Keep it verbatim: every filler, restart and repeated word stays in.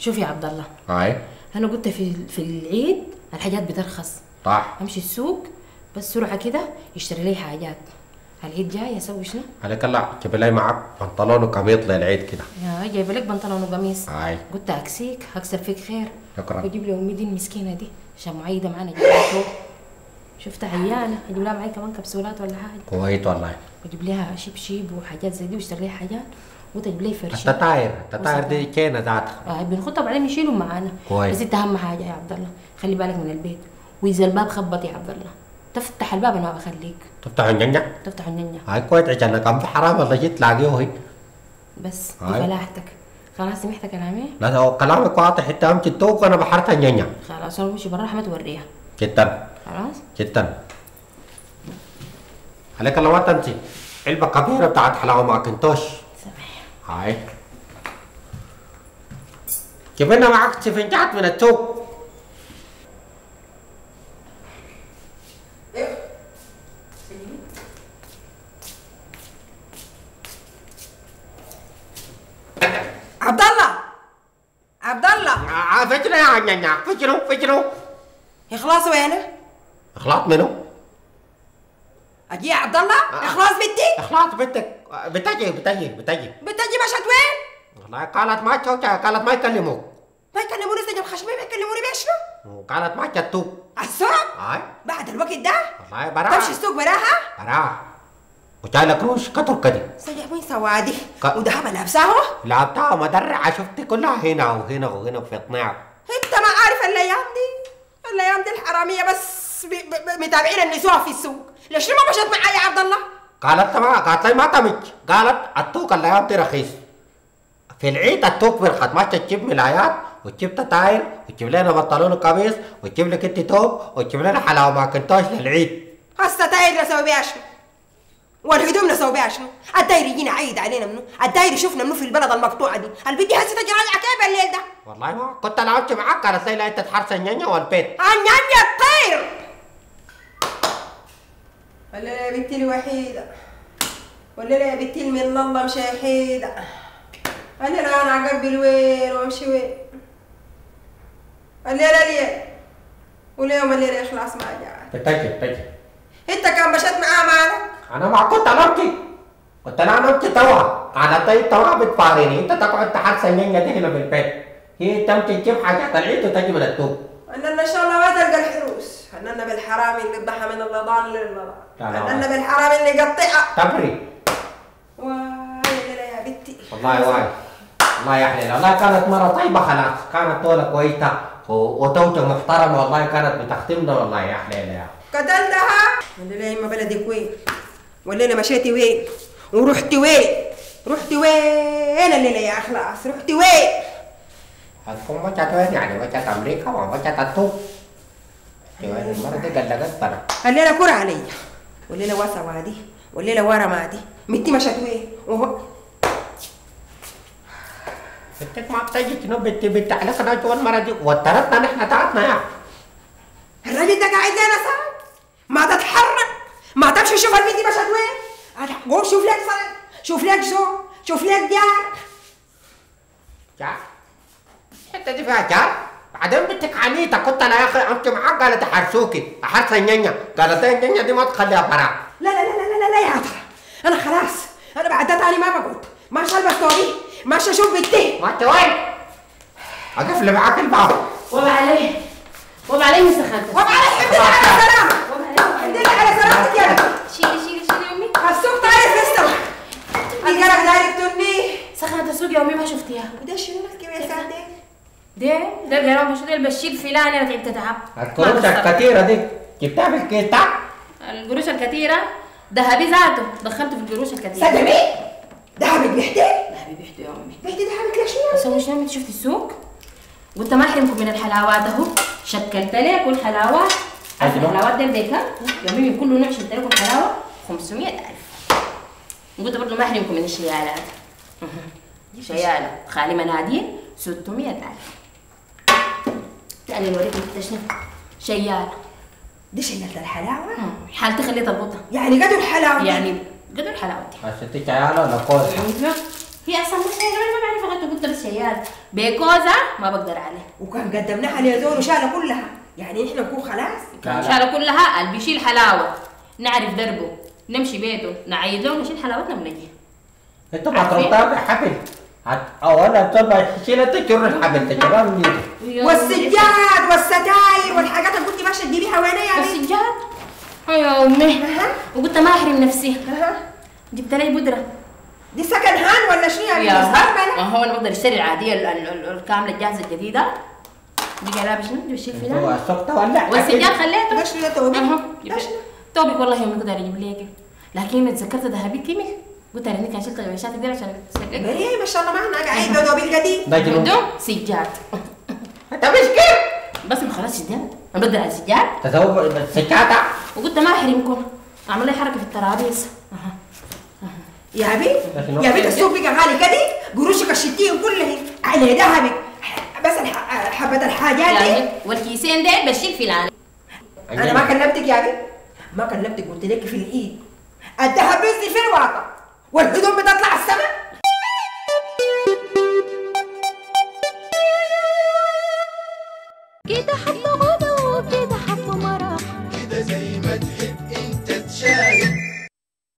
شوف يا عبد الله. هاي انا قلت في في العيد الحاجات بترخص. صح. امشي السوق بس سرعه كده يشتري لي حاجات. العيد جاي اسوي شنو؟ عليك الله جيب لي معك بنطلون وقميص للعيد كده. يا جايبه لك بنطلون وقميص. هاي قلت اكسيك هكسب فيك خير. شكرا. بجيب لي امي دي المسكينه دي عشان معيده معانا جايبه فوق. شفتها عيانه اجيب لها معي كمان كبسولات ولا حاجه. كويس والله. بجيب لها شبشب وحاجات زي دي واشتري لها حاجات وتجيب لي فرشه. التطاير التطاير دي كينه ذاتها. آه بنخطها بعدين نشيلهم معانا. كويس. بس انت اهم حاجه يا عبد الله خلي بالك من البيت، واذا الباب خبط يا عبد الله تفتح الباب انا ما بخليك. تفتح النينيا؟ تفتح النينيا. هاي كويس عشان كان في حرام والله جيت تلاقيه هي. بس دي هاي. فلاحتك. خلاص سمعت كلامي؟ لا هو كلامك واضح انت امشي التوك وانا بحرت النينيا. خلاص انا بمشي برا ما توريها. جدا. خلاص؟ جدا. عليك الله ما تنسي علبة كبيرة بتاعت حلاوة ماكنتوش. سامح. هاي. جيب لنا معك سفنجات من السوق. عبد الله عبد الله آه فجرة يا نينيا فجروا فجروا. اخلاص وينه؟ اخلاط منو؟ اجي يا عبد الله آه. اخلاص بنتي اخلاط بنتك بتجي بتجي بتجي. بتجي مشت وين؟ والله قالت ما تشوفها قالت ما يكلموك. ما يكلموني سجن خشمي ما يكلموني بشنو؟ قالت ما جتوك. السوق؟ هاي. بعد الوقت ده؟ والله براها. تمشي السوق براها؟ براها. وجاي لك روش كتر كده. سجن وين سوادي؟ ك- وذهب لابساه؟ لعبتها مدرعة شفت كلها هنا وهنا وهنا في اطناع. انت ما عارف الايام دي؟ الايام دي الحراميه بس بي- بي- متابعين النسوان في السوق، ليش ما مشت معايا يا عبد الله؟ قالت ما قالت لي ما تمج. قالت التوك الايام دي رخيص. في العيد التوك برخص ما تجيب ملايات وتجيب تطاير وتجيب لنا بنطلون وقميص وتجيب لك انت توب وتجيب لنا حلاوه ماكنتوش للعيد. الستاير نسوي بيها شنو؟ والهدوم نسوي بيها شنو؟ الداير يجينا عيد علينا منو؟ الداير يشوفنا منو في البلد المقطوعه دي؟ البنت هسه تجي راجعه كيف الليل ده؟ والله ما كنت انا امشي معاك قالت لي لا انت تحرس النينيا والبيت. النانيا الطير. الليلة يا بنتي الوحيدة، والليلة يا بنتي من الله مشاهيدة. الليلة أنا أقبل وين وأمشي وين؟ الليلة ليل واليوم الليلة يخلص ما جاء. بتجي بتجي. أنت كان مشيت معاه مالك؟ انا ما كنت انا امشي. كنت انا امشي توا. قالت لي توا بتفاريني انت تقعد تحرس النينيا دي هنا في البيت. هي تمشي تجيب حاجات العيد وتجي من التوك. أننا إن شاء الله ما تلقى الحروس، أننا بالحرام اللي ذبحها من اللضان للضان، أننا بالحرام اللي قطعها. تبري. واي الليلة يا بنتي. والله واي. والله يا حليل والله كانت مرة طيبة خلاص كانت طولة كويسة وتوجه محترمة والله كانت بتخدمنا والله يا حليل يا. قتلتها؟ الليلة يما بلدك وين؟ والليلة مشيتي وين؟ ورحتي وين؟ رحتي وين الليلة يا أخلاص؟ رحتي وين؟ هتكون مشت وين يعني مشت أمريكا ومشت التوك. المرة دي قلقت بنا. الليلة كرة علي والليلة واسع وادي والليلة ورا مادي متي مشت وين؟ وهو بنتك ما بتجي تنو بنتي بنت عليك ناجي المرة دي وترتنا نحن تعبنا يا. الراجل ده قاعد لنا صار ما تتحرك ما تمشي شوف البنت مشت وين؟ قوم شوف لك صار شوف لك زوج شوف لك جار. جار؟ الحتة دي فيها جار؟ بعدين بنتك عنيتة كنت انا يا اخي امشي معاك قالت احرسوكي احرس النينيا قالت لي النينيا دي ما تخليها برا. لا لا لا لا لا لا يا ترى انا خلاص انا بعد ده تاني ما بقعد ماشي البس ثوبي ماشي اشوف بنتي. ما انت وين؟ اقفل معاك الباب. وضع عليه وضع عليه مسخنت. وضع عليه الحمد لله على سلامة. الحمد لله على سلامتك يا بنتي. شيلي شيلي شيلي يا امي. السوق طاير في السوق. القرف داير تني. سخنت السوق يا امي ما شفتيها. وده شنو الكبير ساعتين؟ دي ده الجرام مش ده البشير فلان انا تعبت تعب. الكروت الكثيرة دي جبتها في الكيس تاع؟ القروش الكثيرة ذهبي ذاته دخلته في القروش الكثيرة. صدقني؟ ذهبك بيحتي؟ ذهبي بيحتو يا امي. بيحتي ذهبك ليش شنو؟ اسوي شنو انت شفتي السوق؟ قلت ما احرمكم من الحلاوات اهو شكلت لك والحلاوات الحلاوات دي بكام؟ يا امي من كل نوع شلت لكم حلاوة خمسمية ألف. قلت برضه ما احرمكم من الشيالات. شيالة خالي مناديل ستمية ألف. تعالي نوريكم انت شنو؟ شيالة. دي شيلت الحلاوة؟ حالتي خليت البطة. يعني قدر الحلاوة؟ يعني قدر الحلاوة دي. حسيتك عيالة ولا كوز؟ هي اصلا مش شيء انا ما بعرف غير قلت للشيال بيكوزا ما بقدر عليه. وكان قدمناها لزول وشالها كلها، يعني احنا نكون خلاص؟ كان شالها كلها اللي بيشيل حلاوه نعرف دربه نمشي بيته نعيد له نشيل حلاوتنا ونجي. انتوا ما تربطوا حبل اولا طبعا شيل انت جر الحبل تجربها من ايده. والسجاد والستاير والحاجات اللي كنت ماشيه تجيبيها وين يا بنت؟ السجاد؟ يا امي وقلت ما احرم نفسي. جبت لي بودره. دي سكن هان ولا شنو يا بنت؟ ما هو انا بقدر اشتري العاديه الكامله الجاهزه الجديده. دي جايبها شنو؟ دي بشيل فيها. هو السكته ولا؟ والسجاد خليته. ده شنو توبك؟ توبك والله ما اقدر اجيب لك، لكن تذكرت ذهبي كيمي قلت لها اني كان شلت الغشاشات دي عشان تسلك. بري ما شاء الله معنا قاعد بدو بالقديم. ده جنون. بدو سجاد. انت مش كيف؟ بس ما خلاص سجاد، انا بقدر على السجاد. تزوج السجاده. وقلت ما احرمكم، اعمل لي حركه في الترابيز. اها يا بي يا بي السوق بقى غالي كدي، قروشك الشتين كلها على ذهبك، بس حبة الحاجات دي والكيسين ديل بشيل فلان. انا ما كلمتك يا بي، ما كلمتك قلت لك في الايد الذهب بينزل في الواقع والهدوم بتطلع السماء. كده حبة